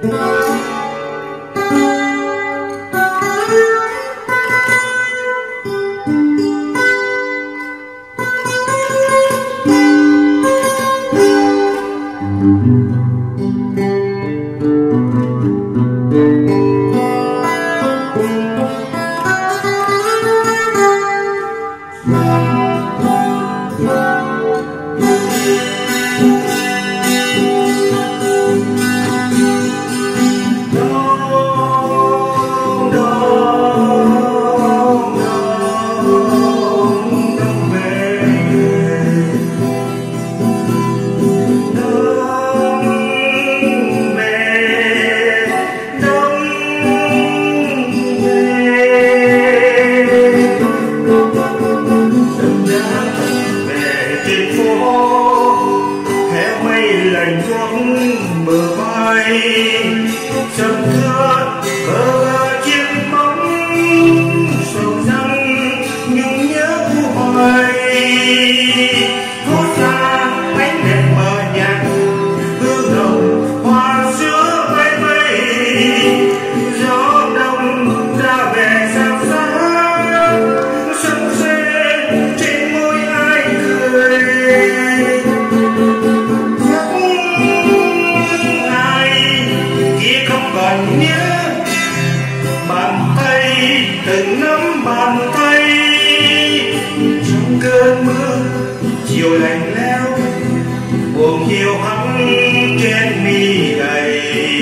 bờ vai sông thưa bờ chiếc bóng sầu răng nhung nhớ hoài phố xa ánh đèn mờ nhạt hương đồng hoa sữa bay bay gió đông ra về xa xa sân xe trên môi ai cười còn nhớ bàn tay từng nắm bàn tay trong cơn mưa chiều lạnh lẽo buồn chiều hắt trên mi gầy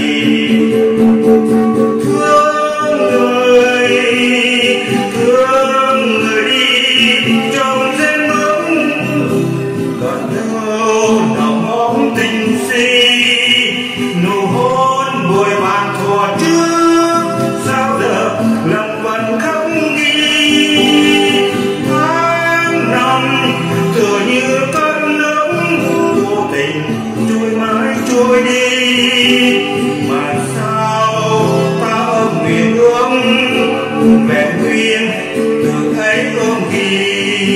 thương người đi trong rét mướn còn đâu nào mong tình si nụ hôn bồi bàn thuở trước sao giờ lòng vẫn khóc ghi tháng năm tựa như cơn nước vô tình trôi mãi trôi đi mà sao ta ôm nguyện ước vẹn nguyên từ ấy ôm ghi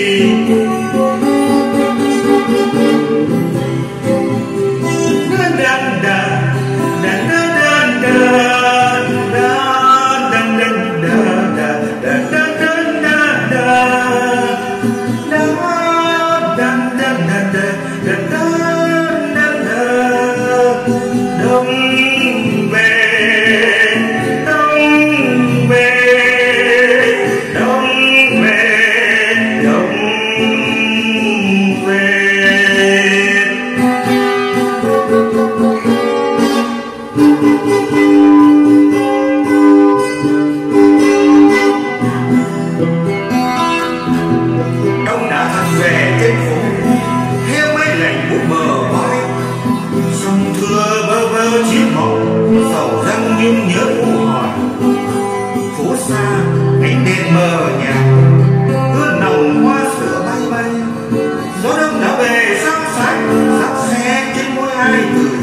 về trên phố theo mấy lạnh buốt bờ vai sông thưa bơ vơ chiếc mộng sầu răng nhung nhớ u hoài phố xa ánh đèn mờ nhạt hương nồng hoa sữa bay bay gió đông đã về sáng sáng dắt xe trên môi ai cười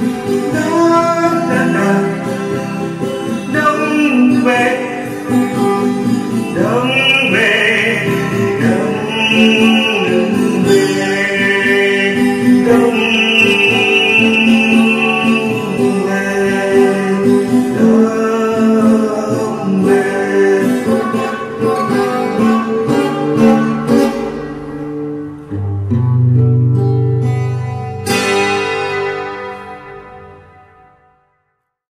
đông về đông về đông về